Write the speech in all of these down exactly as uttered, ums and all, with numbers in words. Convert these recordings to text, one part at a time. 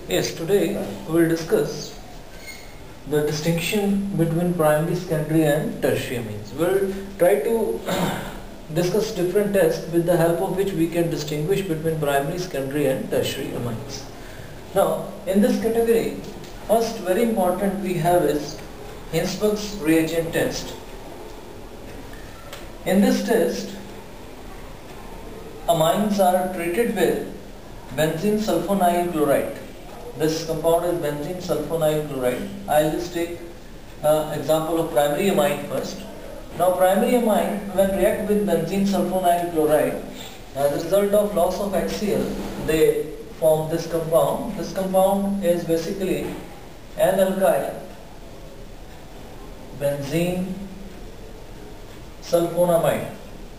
Yes, today we will discuss the distinction between primary, secondary and tertiary amines. We will try to discuss different tests with the help of which we can distinguish between primary, secondary and tertiary amines. Now, in this category, first very important we have is Hinsberg's reagent test. In this test, amines are treated with benzene sulfonyl chloride. This compound is benzene sulfonyl chloride. I will just take uh, example of primary amine first. Now primary amine, when react with benzene sulfonyl chloride, as a result of loss of H C l, they form this compound. This compound is basically an alkyl benzene sulfonamide.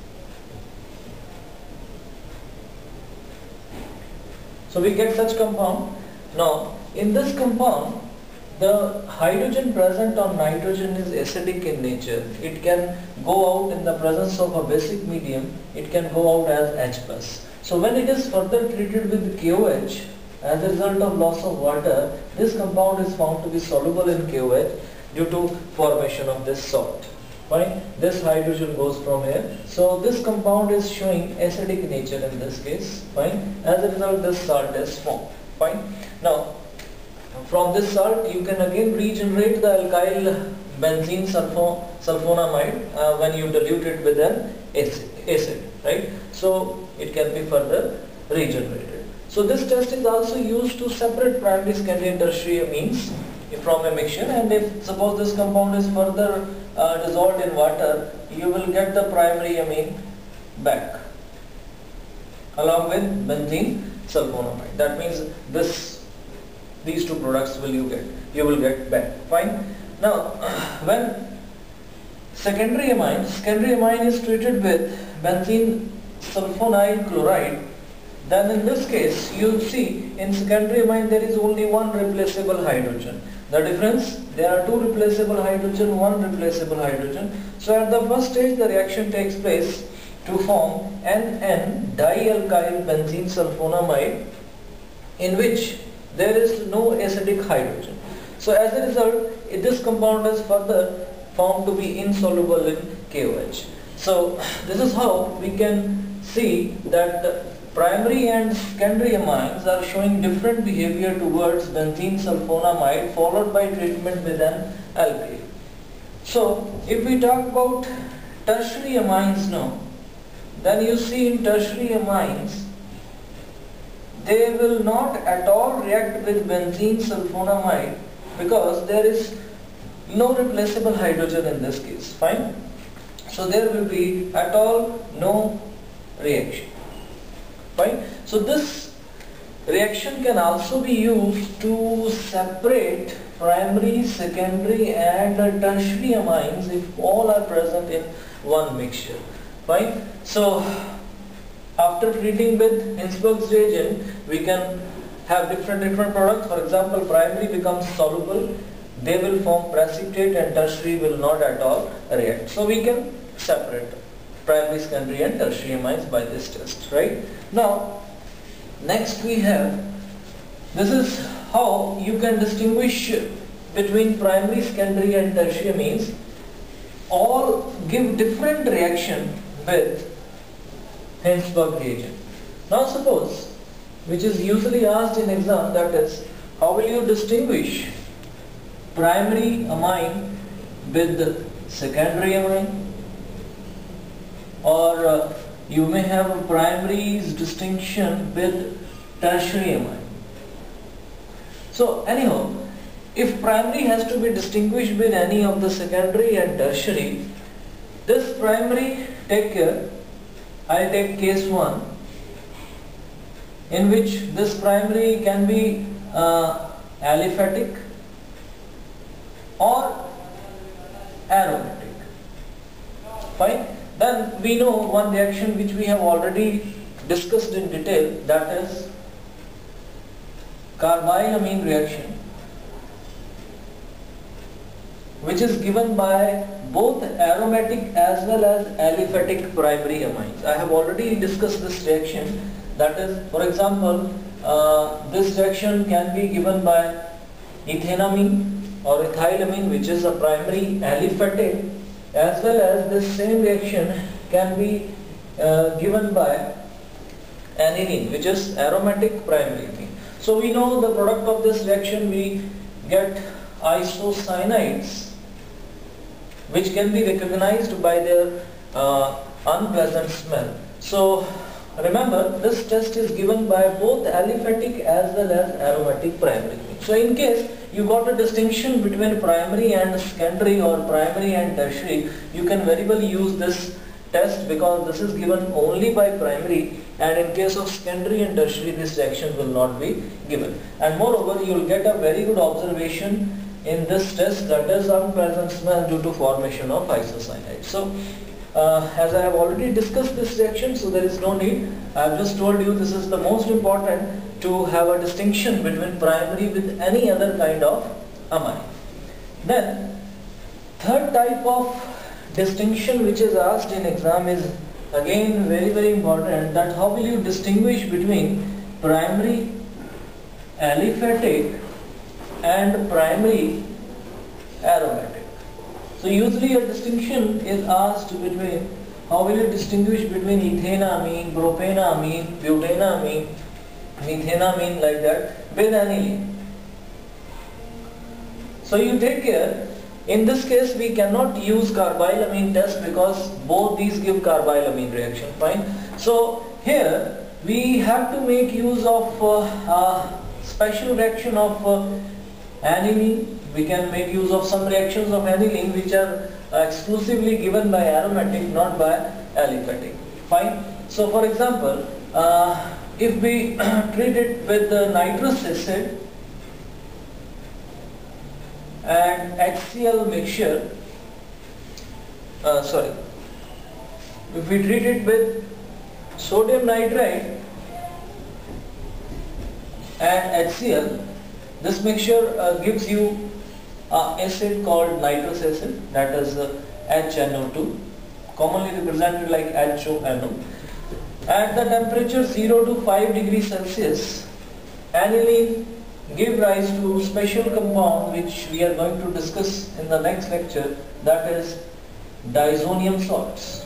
So we get such compound. Now in this compound, the hydrogen present on nitrogen is acidic in nature. It can go out in the presence of a basic medium. It can go out as H plus. So when it is further treated with K O H, as a result of loss of water, this compound is found to be soluble in K O H due to formation of this salt. Fine. This hydrogen goes from here. So this compound is showing acidic nature in this case. Fine. As a result, this salt is formed. Fine. Now, from this salt, you can again regenerate the alkyl benzene sulfo sulfonamide uh, when you dilute it with an acid, acid, right? So it can be further regenerated. So this test is also used to separate primary, secondary and tertiary amines from a mixture, and if suppose this compound is further uh, dissolved in water, you will get the primary amine back along with benzene sulfonamide. That means this these two products will you get you will get back. Fine. Now when secondary amine secondary amine is treated with benzene sulfonyl chloride, then in this case you see in secondary amine there is only one replaceable hydrogen. The difference, there are two replaceable hydrogen, one replaceable hydrogen. So at the first stage the reaction takes place to form N N dialkyl benzene sulfonamide, in which there is no acidic hydrogen. So as a result, this compound is further found to be insoluble in K O H. So this is how we can see that primary and secondary amines are showing different behavior towards benzene sulfonamide followed by treatment with an alkyl. So if we talk about tertiary amines now, then you see in tertiary amines, they will not at all react with benzene sulfonamide because there is no replaceable hydrogen in this case. Fine. So there will be at all no reaction. Fine. So this reaction can also be used to separate primary, secondary and tertiary amines if all are present in one mixture. Fine. So after treating with Hinsberg's reagent, we can have different different products. For example, primary becomes soluble, they will form precipitate, and tertiary will not at all react. So we can separate primary, secondary and tertiary amines by this test, right? Now, next we have, this is how you can distinguish between primary, secondary and tertiary amines. All give different reaction with Hinsberg reagent. Now suppose, which is usually asked in exam, that is, how will you distinguish primary amine with secondary amine? Or uh, you may have a primary's distinction with tertiary amine. So anyhow, if primary has to be distinguished with any of the secondary and tertiary, this primary, take care, I will take case one, in which this primary can be uh, aliphatic or aromatic. Fine. Then we know one reaction which we have already discussed in detail, that is carbylamine reaction, which is given by both aromatic as well as aliphatic primary amines. I have already discussed this reaction. That is, for example, uh, this reaction can be given by ethanamine or ethylamine, which is a primary aliphatic, as well as this same reaction can be uh, given by aniline, which is aromatic primary amine. So we know the product of this reaction, we get isocyanides, which can be recognized by their uh, unpleasant smell. So remember, this test is given by both aliphatic as well as aromatic primary amine. So in case you got a distinction between primary and secondary or primary and tertiary, you can very well use this test, because this is given only by primary, and in case of secondary and tertiary this reaction will not be given. And moreover, you will get a very good observation in this test, that is unpleasant smell due to formation of isocyanide. So uh, as I have already discussed this reaction, so there is no need. I have just told you this is the most important to have a distinction between primary with any other kind of amine. Then third type of distinction which is asked in exam is again very very important, that how will you distinguish between primary aliphatic and primary aromatic. So usually a distinction is asked between, how will you distinguish between ethanamine, propanamine, butanamine, methanamine, like that, with aniline. So you take care. In this case we cannot use carbylamine test because both these give carbylamine reaction, fine. So here we have to make use of uh, uh, special reaction of uh, aniline. We can make use of some reactions of aniline which are uh, exclusively given by aromatic, not by aliphatic, fine. So for example, uh, if we treat it with uh, nitrous acid and HCl mixture, uh, sorry, if we treat it with sodium nitrite and HCl, this mixture uh, gives you an acid called nitrous acid, that is uh, H N O two, commonly represented like H O N O. At the temperature zero to five degrees Celsius, aniline give rise to special compound which we are going to discuss in the next lecture, that is diazonium salts.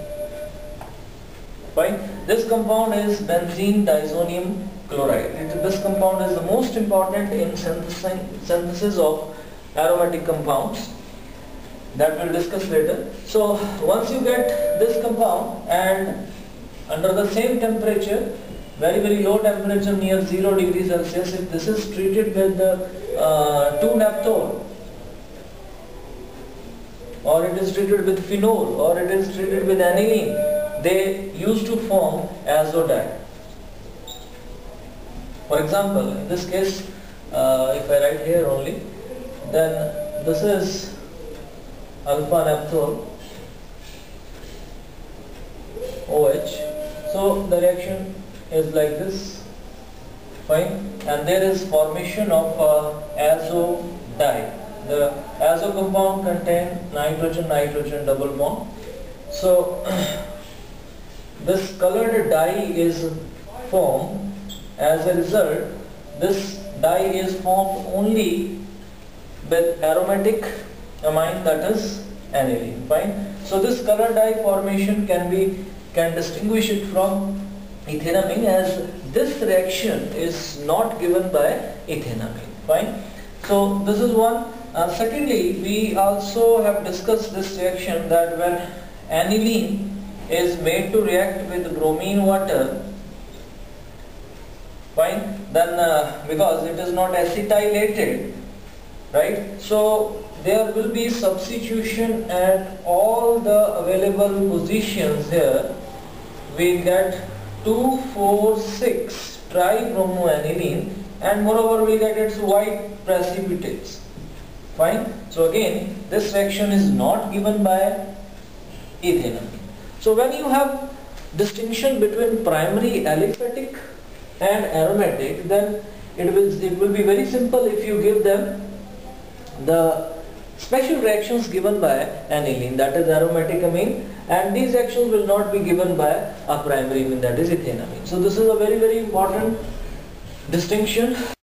Fine. This compound is benzene diazonium chloride. It, this compound is the most important in synthesis of aromatic compounds, that we'll discuss later. So once you get this compound and under the same temperature, very very low temperature near zero degrees Celsius, if this is treated with the uh, two naphthol, or it is treated with phenol, or it is treated with aniline, they used to form azodine. For example, in this case, uh, if I write here only, then this is alpha naphthol OH. So the reaction is like this, fine, and there is formation of uh, azo dye. The azo compound contain nitrogen nitrogen double bond. So this colored dye is formed. As a result, this dye is formed only with aromatic amine, that is aniline, fine. So this color dye formation can be can distinguish it from ethanamine, as this reaction is not given by ethanamine, fine. So this is one. Uh, secondly, we also have discussed this reaction, that when aniline is made to react with bromine water, fine, then uh, because it is not acetylated, right, so there will be substitution at all the available positions. Here we get two four six tribromoaniline, and moreover we get its white precipitates, fine. So again, this reaction is not given by ethanamine. So when you have distinction between primary aliphatic and aromatic, then it will it will be very simple if you give them the special reactions given by aniline, that is aromatic amine, and these reactions will not be given by a primary amine, that is ethanamine. So this is a very very important Distinction